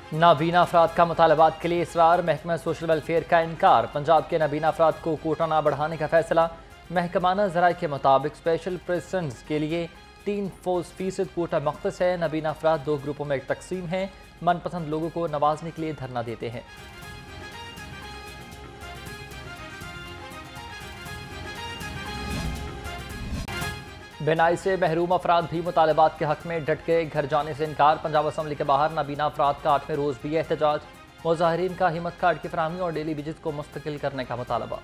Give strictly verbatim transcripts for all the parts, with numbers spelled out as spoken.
नाबीना अफराद का मुतालबात के लिए इसरार, महकमा सोशल वेलफेयर का इनकार। पंजाब के नाबीना अफराद को कोटा ना बढ़ाने का फैसला। महकमाना ज़राए के मुताबिक स्पेशल पर्सन्स के लिए तीन फीसद कोटा मख्तस है। नाबीना अफराद दो ग्रुपों में तकसीम हैं। मनपसंद लोगों को नवाजने के लिए धरना देते हैं। बिनाई से महरूम अफराद भी मुतालबात के हक में डट गए, घर जाने से इनकार। पंजाब असम्बली के बाहर नाबीना अफराद का आठवें रोज़ भी एहतजाज। मुजाहिरीन का हिम्मत कार्ड की फराहमी और डेली विजिट को मुस्तकिल करने का मुतालबा।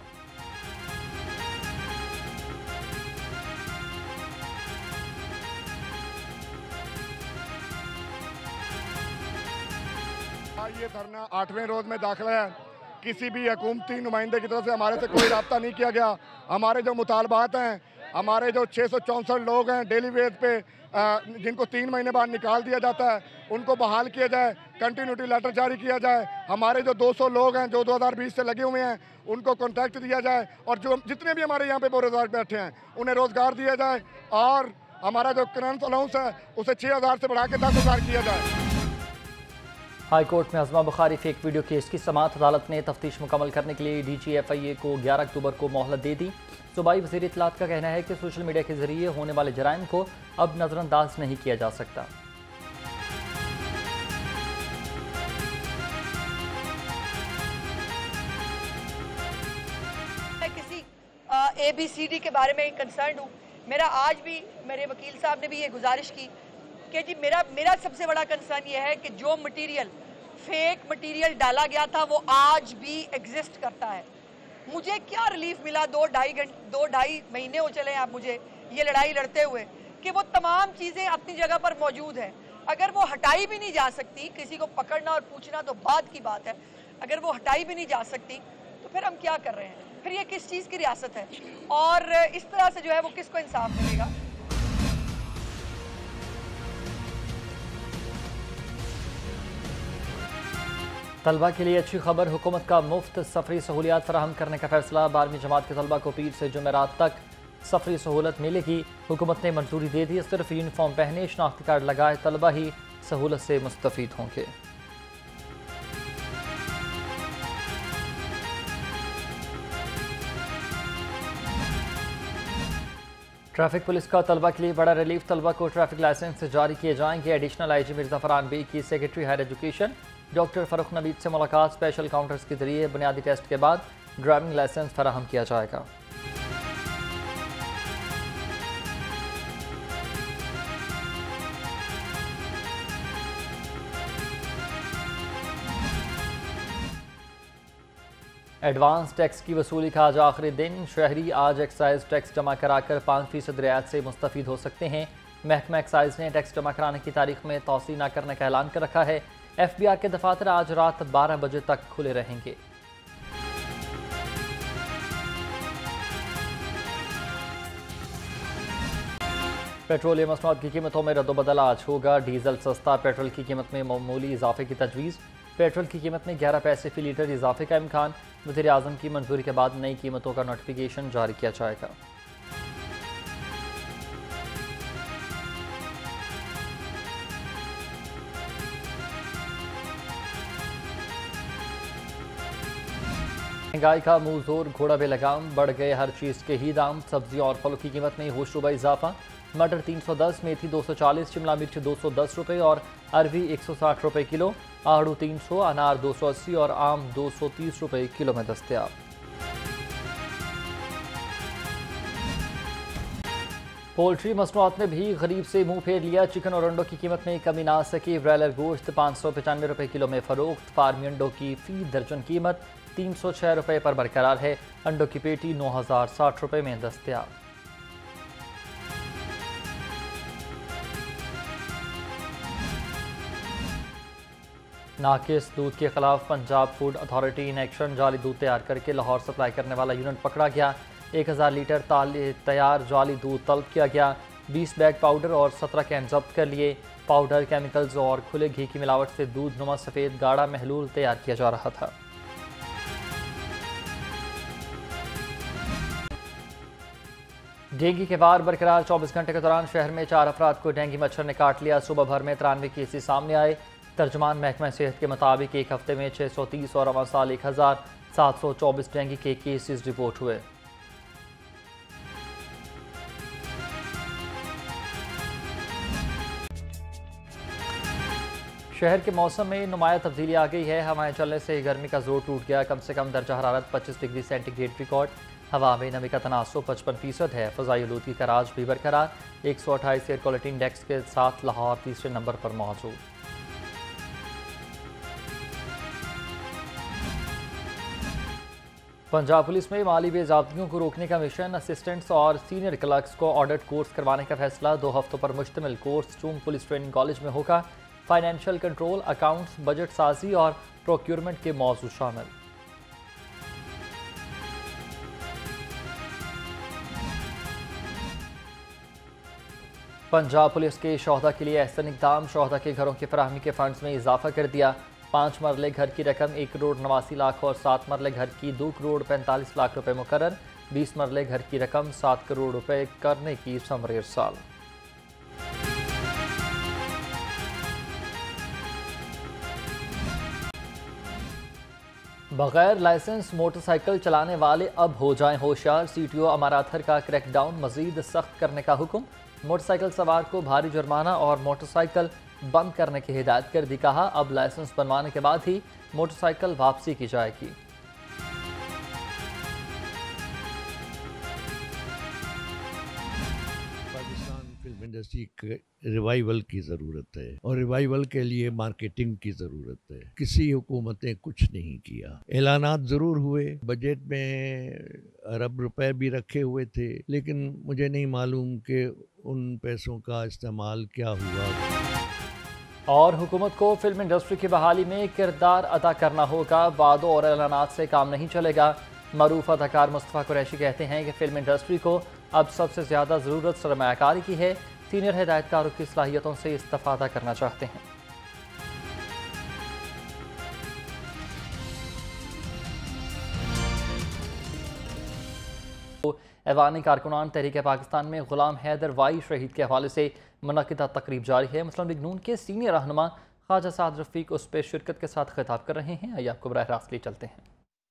ये धरना आठवें रोज में दाखिला है। किसी भी हुकूमती नुमाइंदे की तरफ से हमारे से कोई रब्ता नहीं किया गया। हमारे जो मुतालबात हैं, हमारे जो छः सौ चौंसठ लोग हैं डेली वेज पे जिनको तीन महीने बाद निकाल दिया जाता है, उनको बहाल किया जाए, कंटिन्यूटी लेटर जारी किया जाए। हमारे जो दो सौ लोग हैं जो दो हज़ार बीस से लगे हुए हैं, उनको कॉन्ट्रैक्ट दिया जाए, और जो जितने भी हमारे यहाँ पे बेरोजगार बैठे हैं उन्हें रोज़गार दिया जाए, और हमारा जो करंट अलाउंस है उसे छः हज़ार से बढ़ा के दस हज़ार किया जाए। हाई कोर्ट में Azma Bukhari fake video case की समाअत। अदालत ने तफ्तीश मुकम्मल करने के लिए डी जी एफ आई ए को ग्यारह अक्टूबर को मोहलत दे दी। सूबाई वज़ीर इत्तलात का कहना है कि सोशल मीडिया के जरिए होने वाले जराइम को अब नज़रअंदाज नहीं किया जा सकता। मैं किसी ए बी सी डी के बारे में कंसर्न हूँ। मेरा आज भी मेरे वकील साहब ने भी ये गुजारिश की कि जी मेरा मेरा सबसे बड़ा कंसर्न ये है कि जो मटेरियल फेक मटेरियल डाला गया था वो आज भी एग्जिस्ट करता है। मुझे क्या रिलीफ मिला दो ढाई घंटे दो ढाई महीने हो चले हैं आप मुझे ये लड़ाई लड़ते हुए कि वो तमाम चीज़ें अपनी जगह पर मौजूद हैं। अगर वो हटाई भी नहीं जा सकती, किसी को पकड़ना और पूछना तो बाद की बात है, अगर वो हटाई भी नहीं जा सकती तो फिर हम क्या कर रहे हैं? फिर ये किस चीज़ की रियासत है? और इस तरह से जो है वो किसको इंसाफ मिलेगा? तलबा के लिए अच्छी खबर, हुकूमत का मुफ्त सफरी सहूलियात फराहम करने का फैसला। बारहवीं जमात के तलबा को पीर से जुमेरात तक सफरी सहूलत मिलेगी। हुकूमत ने मंजूरी दे दी। सिर्फ यूनिफॉर्म पहने, शनाख्ती कार्ड लगाए तलबा ही सहूलत से मुस्तफीद होंगे। ट्रैफिक पुलिस का तलबा के लिए बड़ा रिलीफ। तलबा को ट्रैफिक लाइसेंस जारी किए जाएंगे। Additional I G Mirza Farhan बी की secretary higher education doctor Farrukh Naveed से मुलाकात। स्पेशल काउंटर्स के जरिए बुनियादी टेस्ट के बाद ड्राइविंग लाइसेंस फराहम किया जाएगा। एडवांस टैक्स की वसूली का आज आखिरी दिन। शहरी आज एक्साइज टैक्स जमा कराकर पाँच फीसद रियायत से मुस्तफीद हो सकते हैं। महकमा एक्साइज ने टैक्स जमा कराने की तारीख में तौसी न करने का ऐलान कर रखा है। एफ बी आर के दफातर आज रात बारह बजे तक खुले रहेंगे। पेट्रोलियम मसनूआत की कीमतों में रद्दोबदल आज होगा। डीजल सस्ता, पेट्रोल की कीमत में मामूली इजाफे की तजवीज़। पेट्रोल की कीमत में ग्यारह पैसे फी लीटर इजाफे का इम्कान। वज़ीर आज़म की मंजूरी के बाद नई कीमतों का नोटिफिकेशन जारी किया जाएगा। महंगाई का मुंह जोर, घोड़ा पे लगाम, बढ़ गए हर चीज़ के ही दाम। सब्जी और फलों की कीमत में होशरुबा इजाफा। मटर तीन सौ दस, मेथी दो सौ चालीस, शिमला मिर्च दो सौ दस रुपये और अरवी एक सौ साठ रुपये किलो। आड़ू तीन सौ, अनार दो सौ अस्सी और आम दो सौ तीस रुपये किलो में दस्तयाब। पोल्ट्री मसनूआत में भी गरीब से मुंह फेर लिया। चिकन और अंडों की कीमत में कमी ना सकी। ब्रायलर गोश्त पाँच सौ पचानवे रुपये किलो में फरोख्त। फार्मी अंडों की फी दर्जन कीमत तीन सौ छः रुपये पर बरकरार है। अंडों की पेटी नौ हज़ार साठ रुपये में दस्तयाब। नाकिस दूध के खिलाफ Punjab food authority in action. जाली दूध तैयार करके लाहौर सप्लाई करने वाला यूनिट पकड़ा गया। एक हज़ार लीटर तैयार जाली दूध तलब किया गया। बीस बैग पाउडर और सत्रह कैन जब्त कर लिए। पाउडर, केमिकल्स और खुले घी की मिलावट से दूध नुमा सफ़ेद गाढ़ा महलूल तैयार किया जा रहा था। डेंगू के वार बरकरार। चौबीस घंटे के दौरान शहर में चार अफराद को डेंगू मच्छर ने काट लिया। सुबह भर में तिरानवे केसेस सामने आए। तर्जुमान महकमा सेहत के मुताबिक एक हफ्ते में छः सौ तीस और अवा साल एक हज़ार सात सौ चौबीस डेंगू के केसेस रिपोर्ट हुए। शहर के मौसम में नुमाया तब्दीली आ गई है। हवाएं चलने से गर्मी का जोर टूट गया। कम से कम दर्जा हरारत पच्चीस डिग्री सेंटीग्रेड रिकॉर्ड। हवा में नमी का तनासुब पचपन फीसद है। फ़ज़ाई आलूदगी का राज भी बरकरार। एक सौ अट्ठाईस एयर क्वालिटी इंडेक्स के साथ लाहौर तीसरे नंबर पर मौजूद। पंजाब पुलिस में माली बेज़ाब्तियों को रोकने का मिशन। असिस्टेंट्स और सीनियर क्लर्क्स को ऑडिट कोर्स करवाने का फैसला। दो हफ्तों पर मुश्तमिल course Chung police training college में होगा। फाइनेंशियल कंट्रोल, अकाउंट्स, बजट साजी और प्रोक्योरमेंट के मौजू शामिल। पंजाब पुलिस के शोहदा के लिए एहसन इक़दाम। शोहदा के घरों की फराहमी के फंड्स में इजाफा कर दिया। पाँच मरले घर की रकम एक करोड़ नवासी लाख और सात मरले घर की दो करोड़ पैंतालीस लाख रुपए मुकर्रर। बीस मरले घर की रकम सात करोड़ रुपए करने की समर इरसाल। बगैर लाइसेंस मोटरसाइकिल चलाने वाले अब हो जाएं होशियार। सीटीओ अमाराथर का क्रैकडाउन मजीद सख्त करने का हुक्म। मोटरसाइकिल सवार को भारी जुर्माना और मोटरसाइकिल बंद करने की हिदायत कर दी। कहा अब लाइसेंस बनवाने के बाद ही मोटरसाइकिल वापसी की जाएगी। फिल्म इंडस्ट्री के रिवाइवल की ज़रूरत है और रिवाइवल के लिए मार्केटिंग की ज़रूरत है। किसी हुकूमत ने कुछ नहीं किया। ऐलानात ज़रूर हुए, बजट में अरब रुपए भी रखे हुए थे, लेकिन मुझे नहीं मालूम कि उन पैसों का इस्तेमाल क्या हुआ। और हुकूमत को फिल्म इंडस्ट्री की बहाली में किरदार अदा करना होगा। वादों और ऐलानात से काम नहीं चलेगा। मरूफ अदाकार मुस्तफ़ा कुरैशी कहते हैं कि फिल्म इंडस्ट्री को अब सबसे ज़्यादा ज़रूरत सरमायाकारी की है। सीनियर हिदायतकारों की सलाहियतों से इस्तिफ़ादा करना चाहते हैं। ऐवानी कारकुनान तहरीक पाकिस्तान में गुलाम हैदर वाई शहीद के हवाले से मुनक़िदा तकरीब जारी है। मुस्लिम लीग नून के सीनियर रहनुमा ख्वाजा साद रफ़ीक उस पर शिरकत के साथ खिताब कर रहे हैं। आइए आपको बराह रास्त ले चलते हैं।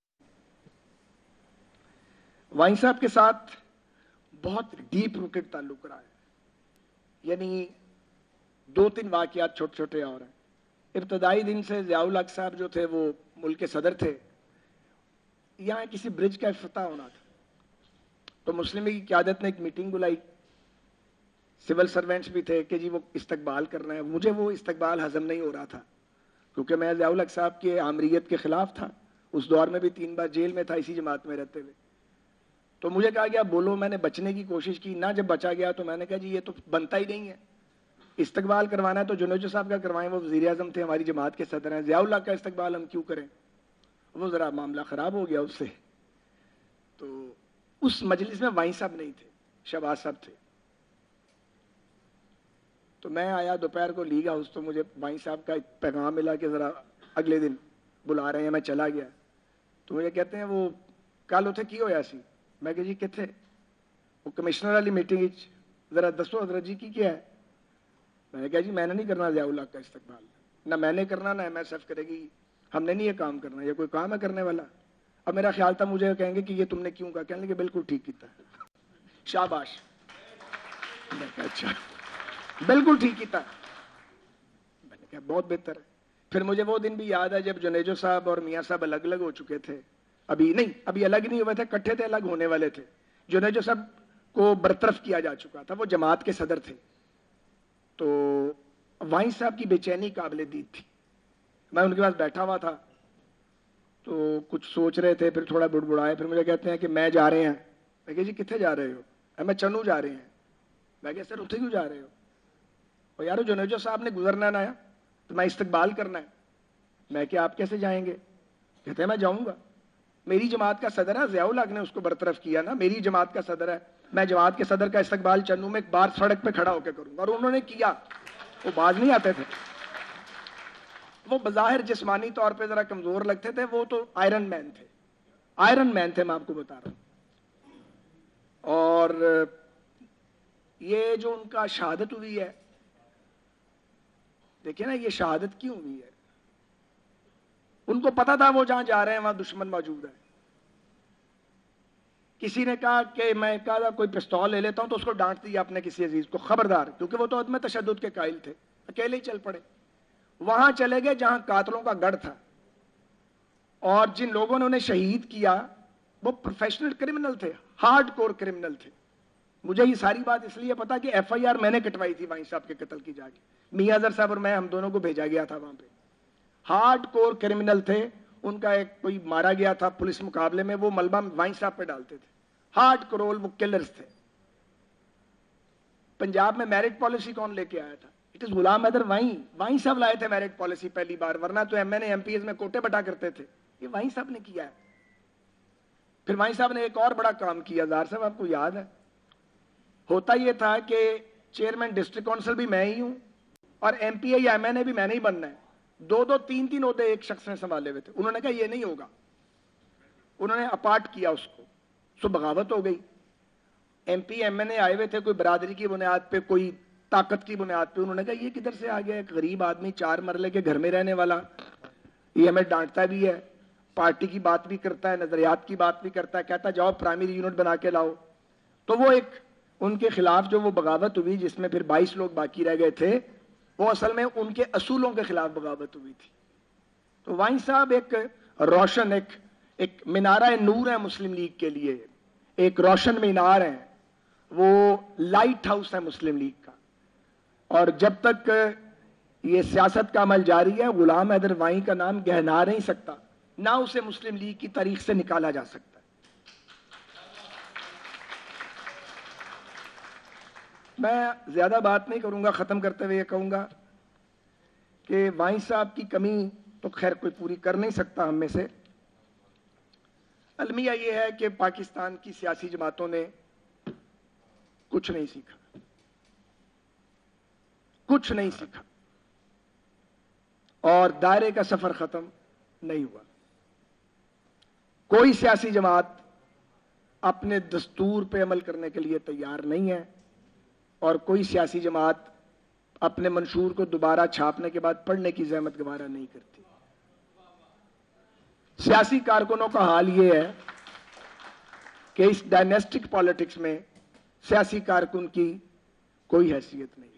वाई साहब के साथ बहुत डीप रूटेड ताल्लुक रहा है, यानी दो तीन वाक़यात छोटे छोटे और हैं। इब्तदाई दिन से ज़ियाउल हक साहब जो थे वो मुल्क के सदर थे। यहाँ किसी ब्रिज का इफ्तिताह होना था, तो मुस्लिम लीग की क़यादत ने एक मीटिंग बुलाई। सिविल सर्वेंट्स भी थे कि जी वो इस्तकबाल कर रहे हैं। मुझे वो इस्तकबाल हजम नहीं हो रहा था, क्योंकि मैं ज़ियाउल हक साहब की आमरीत के ख़िलाफ़ था। उस दौर में भी तीन बार जेल में था इसी जमात में रहते हुए। तो मुझे कहा गया बोलो, मैंने बचने की कोशिश की ना। जब बचा गया तो मैंने कहा जी ये तो बनता ही नहीं है। इस्तकबाल करवाना है तो जुनेजो साहब का करवाएं, वो वज़ीर आज़म थे, हमारी जमात के सदर हैं। ज़ियाउल हक का इस्तकबाल हम क्यों करें? वो ज़रा मामला ख़राब हो गया उससे। तो उस मजलिस में वाई साहब नहीं थे, शहबाज साहब थे। तो मैं आया दोपहर को लीग हाउस, तो मुझे वाई साहब का एक पैगाम मिला कि ज़रा अगले दिन बुला रहे हैं। मैं चला गया तो मुझे कहते हैं वो कल उथे की होया सी। मैं कहा जी किथे? वो कमिश्नर वाली मीटिंग जरा दसो हजरत जी की क्या है? मैंने कहा जी मैंने नहीं करना ज़ियाउल हक का इस्तकबाल, ना मैंने करना ना एम एस एफ करेगी। हमने नहीं ये काम करना, ये कोई काम है करने वाला? अब मेरा ख्याल था मुझे कहेंगे कि ये तुमने क्यों कहा, कहने लगे बिल्कुल ठीक किया, शाबाश। मैंने कहा अच्छा, बिल्कुल ठीक किया। मैंने कहा बहुत बेहतर है। फिर मुझे वो दिन भी याद है जब जुनेजो साहब और मियाँ साहब अलग अलग हो चुके थे। अभी नहीं, अभी अलग नहीं हुए थे, इकट्ठे थे, अलग होने वाले थे। जुनेजो साहब को बरतरफ किया जा चुका था, वो जमात के सदर थे। तो वाई साहब की बेचैनी काबिल दीद थी। मैं उनके पास बैठा हुआ था तो कुछ सोच रहे थे, फिर थोड़ा बुड़बुड़ाए। फिर मुझे कहते हैं कि मैं जा रहे हैं। मैं कहा जी कितने जा रहे हो? मैं चन्नू जा रहे हैं। मैं कहा सर उठे क्यों जा रहे हो? और यार जुनेजो साहब ने गुजरना ना आया तो मैं इस्तकबाल करना है। मैं क्या आप कैसे जाएंगे? कहते हैं मैं जाऊंगा। मेरी जमात का सदर है, ज़ियाउल हक ने उसको बरतरफ किया ना, मेरी जमात का सदर है। मैं जमात के सदर का इस्तकबाल चन्नू में एक बार सड़क पे खड़ा होकर करूंगा। और उन्होंने किया। वो बाज नहीं आते थे, वो बज़ाहिर जिस्मानी तौर पे जरा कमजोर लगते थे, वो तो आयरन मैन थे, आयरन मैन थे, मैं आपको बता रहा हूं। और ये जो उनका शहादत हुई है, देखिए ना, ये शहादत क्यों हुई है? उनको पता था वो जहां जा रहे हैं वहां दुश्मन मौजूद है। किसी ने कहा कि मैं कहा कोई पिस्तौल ले लेता हूं, तो उसको डांट दिया अपने किसी अजीज को, खबरदार, क्योंकि वो तो अदम तशद्दुद के कायल थे, अकेले ही चल पड़े। वहां चले गए जहां कातलों का गढ़ था, और जिन लोगों ने उन्हें शहीद किया वो प्रोफेशनल क्रिमिनल थे, हार्ड कोर क्रिमिनल थे। मुझे ये सारी बात इसलिए पता कि एफ आई आर मैंने कटवाई थी वाइन साहब के कत्ल की जाके, मियां अजहर साहब और मैं, हम दोनों को भेजा गया था वहां पे। हार्ड कोर क्रिमिनल थे, उनका एक कोई मारा गया था पुलिस मुकाबले में, वो मलबा वाइन साहब पे डालते थे। हार्ड कोर, वो किलर्स थे। पंजाब में मैरिट पॉलिसी कौन लेके आया था? It is Ghulam Haider Wyne. वाइन साहब लाए थे मैरिट पॉलिसी पहली बार, वरना तो M N A M P S में कोटे बटा करते थे, ये वाइन साहब ने किया है। फिर वाइन साहब ने एक और बड़ा काम किया, जार साहब आपको याद है, होता यह था कि चेयरमैन डिस्ट्रिक्ट काउंसिल भी मैं ही हूं और एमपीए या एमएनए भी मैंने ही बनना है। दो दो तीन तीन ओहदे एक शख्स ने संभाले हुए थे। उन्होंने कहा ये नहीं होगा, उन्होंने अपार्ट किया उसको, सो बगावत हो गई। एमपी एमएनए आए हुए थे कोई बरादरी की बुनियाद पे, कोई ताकत की बुनियाद पे। उन्होंने कहा ये किधर से आ गया, एक गरीब आदमी चार मरले के घर में रहने वाला, ये हमें डांटता भी है, पार्टी की बात भी करता है, नजरियात की बात भी करता है, कहता जाओ प्राइमरी यूनिट बना के लाओ। तो वो एक उनके खिलाफ जो वो बगावत हुई, जिसमें फिर बाईस लोग बाकी रह गए थे, वो असल में उनके असूलों के खिलाफ बगावत हुई थी। तो वाइन साहब एक रोशन, एक एक मीनारा नूर है मुस्लिम लीग के लिए, एक रोशन मीनार है, वो लाइट हाउस है मुस्लिम लीग का। और जब तक ये सियासत का अमल जारी है, गुलाम हैदर वाइन का नाम गहना नहीं सकता, ना उसे मुस्लिम लीग की तारीख से निकाला जा सकता। मैं ज्यादा बात नहीं करूंगा, खत्म करते हुए ये कहूंगा कि वाइन साहब की कमी तो खैर कोई पूरी कर नहीं सकता हम में से। अलमिया ये है कि पाकिस्तान की सियासी जमातों ने कुछ नहीं सीखा, कुछ नहीं सीखा, और दायरे का सफर खत्म नहीं हुआ। कोई सियासी जमात अपने दस्तूर पे अमल करने के लिए तैयार नहीं है, और कोई सियासी जमात अपने मंशूर को दोबारा छापने के बाद पढ़ने की जहमत गवारा नहीं करती। सियासी कारकुनों का हाल यह है कि इस डायनेस्टिक पॉलिटिक्स में सियासी कारकुन की कोई हैसियत नहीं।